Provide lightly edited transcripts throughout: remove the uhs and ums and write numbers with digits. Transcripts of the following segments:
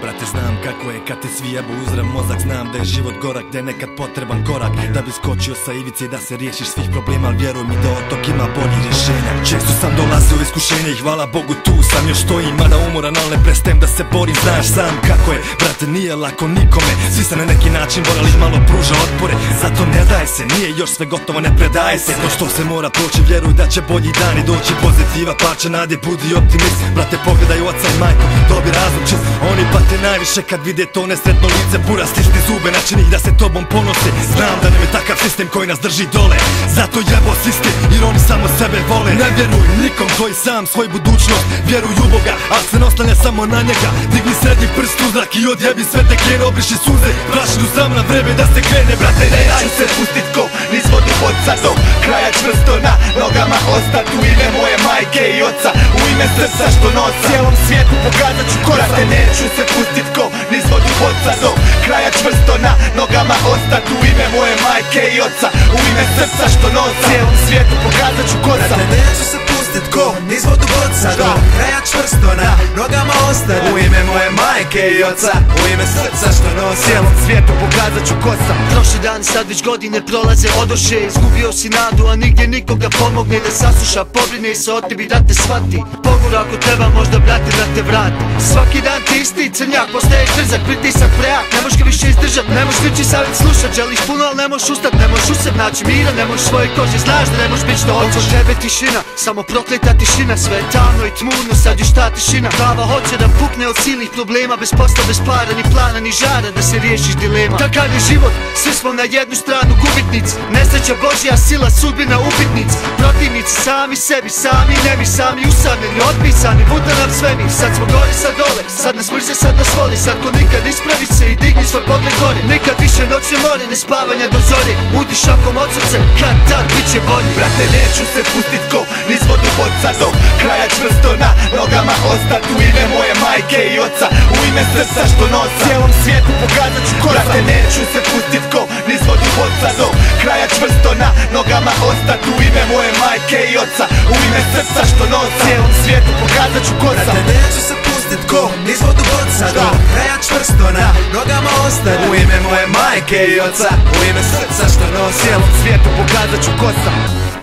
brate, znam kako je kad te svi jebu uzrem mozak. Znam da je život gorak, da je nekad potreban korak da bi skočio sa ivice i da se riješiš svih problema. Al vjeruj mi da od tog ima bolji rješenja. Često sam dolazio u iskušenje i hvala Bogu tu sam još stojim, mada umoran, al ne prestajem da se borim. Znaš sam kako je, brate, nije lako nikome. Svi se na neki način morali malo pruža otpore. Zato ne daj se, nije još sve gotovo, ne predaje se. To što se mora proći, vjeruj da će bolji dani doći. Pozitiva, parča nade, budi optimist. Brate, pogledaj oca i majku, dobi razum čist. Oni pate najviše kad vide to nesretno lice. Bura stisni zube, načini ih da se tobom ponose. Znam da nam je takav sistem koji nas drži dole, zato jebo sistem jer oni samo sebe vole. Ne vjeruj nikom koji sam svoj budućnost, vjeruj u Boga, a se ne oslanja samo na njega. Digni srednji prst u zrak i odjebi sve te krene, obriši suze, prašinu sam na vreme da se krene. Brate, neću se pustit ko niz vodu pod sadom, kraja čvrsto na nogama ostat. U ime moje majke i oca, u ime srca što nosi, cijelom svijetu pokazat ću korak. Brate, neću se pustit ko niz vodu pod sadom, kraja čvrsto na nogama ostat. U ime moje majke i oca, u ime srca što nosi, cijelom svijetu pokazat ću korak. Brate, neću se pustit ko niz vodu pod sadom, kraja čvrsto na nogama ostat. U ime moje majke i oca, u ime srca što nosi, cijelom svijetu pokazat ću ko sam. Prošli dan, sad već godine prolaze, odoše. Izgubio si nadu, a nigdje nikoga pomogne da sasluša, pobrine se o tebi da te shvati. Pogura ako treba možda, brate, da te vrati. Svaki dan ti isti crnjak, postaješ trzak, pritisak prejak, ne možeš ga više izdržat. Ne možeš niči savjet slušat, želiš puno al ne možeš ustat. Ne možeš u sebi naći mira, ne možeš svoje kože, znaš da ne možeš bit što hoćeš. Oko tebe tišina, samo prokleta tišina, sve je tamno i tmurno, sad još ta tišina. Glava hoće da pukne od silnih problema, bez posla, bez para, ni plana, ni žara da se riješiš dilema. Takav je život, svi smo na jednu stranu gubitnici, nesreća Božja sila, sudbina upitnici. Protivnici sami sebi, sami nebi, sami usamljeni, otpisani, puta nam svemir. Sad smo gori, sad dole, sad nas mrze, sad nas voli. Sad ko nikad ispravi se i digni svoj pogled gore. Nikad više noćne more, ne spavanja do zore. Budi šakom od srce, kad tad bit će bolji. Brate, neću se pustit ko niz vodu pod sadom, kraja čvrsto na nogama ostat. U ime moje majke i oca, u ime srca što nosi, cijelom svijetu pokazat ću korak. Brate, neću se pustit ko niz vodu pod sadom, kraja čvrsto na nogama ostat. U ime moje majke i oca, u ime srca što nosi, cijelom svijetu pokazat ću korak. Brate, neću se pustit ko niz vodu pod sadom, kraja čvrsto na nogama ostat. U ime moje majke i oca, u ime srca što nosi, cijelom svijetu pokazat ću ko sam.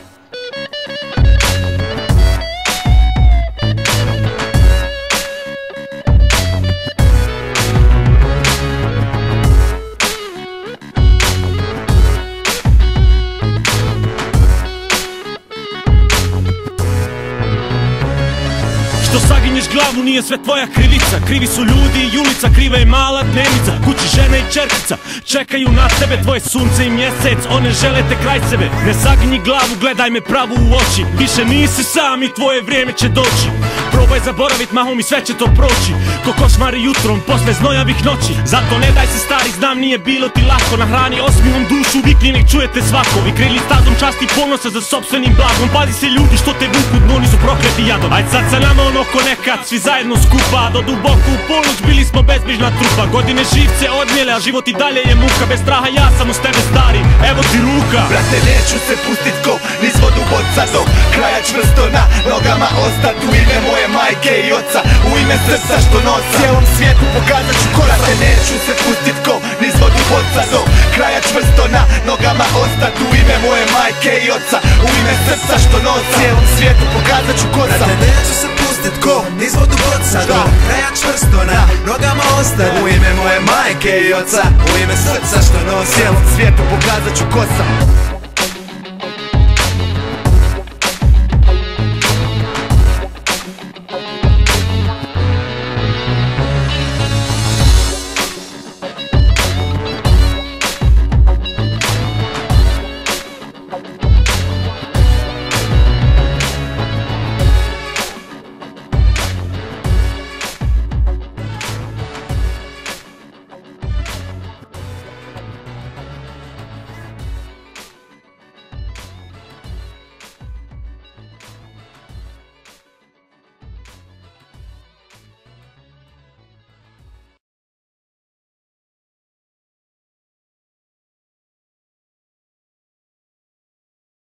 Što saginješ glavu nije sve tvoja krivica. Krivi su ljudi i ulica, kriva je mala dnevnica. Kući žena i čerkica čekaju na tebe, tvoje sunce i mjesec, one žele te kraj sebe. Ne saginji glavu, gledaj me pravo u oči, više nisi sam i tvoje vrijeme će doći. Probaj zaboravit mahom i sve će to proći, ko košmari jutrom posle znojavih noći. Zato ne daj se stari, znam nije bilo ti lako. Nahrani osmihom dušu, vikni nek čujete svako. Vi krili stazom časti ponosa za sopstvenim blagom. Pazi se ljudi što te vuku dnu, oni su prokleti jadom. Ajde sad sa nama ono ko nekad, svi zajedno skupa. Do duboko u ponoć bili smo bezbrižna trupa. Godine živce odnijele, a život i dalje je muka. Bez straha ja sam uz tebe stari, evo ti ruka. Brate, neću se pustit ko niz vodu pod sadom, kraja čvrsto na nogama ostat. U ime moje majke i oca, u ime srca što nosi, cijelom svijetu pokazat ću korak. Brate, neću se pustit ko niz vodu pod sadom, kraja čvrsto na nogama ostat. U ime moje majke i oca, u ime srca što nosi, cijelom svijetu pokazat ću korak. Brate, neću se pustit ko niz vodu pod sadom, kraja čvrsto na nogama ostat. U ime moje majke i oca, u ime srca što nosi, cijelom svijetu pokazat ću ko sam.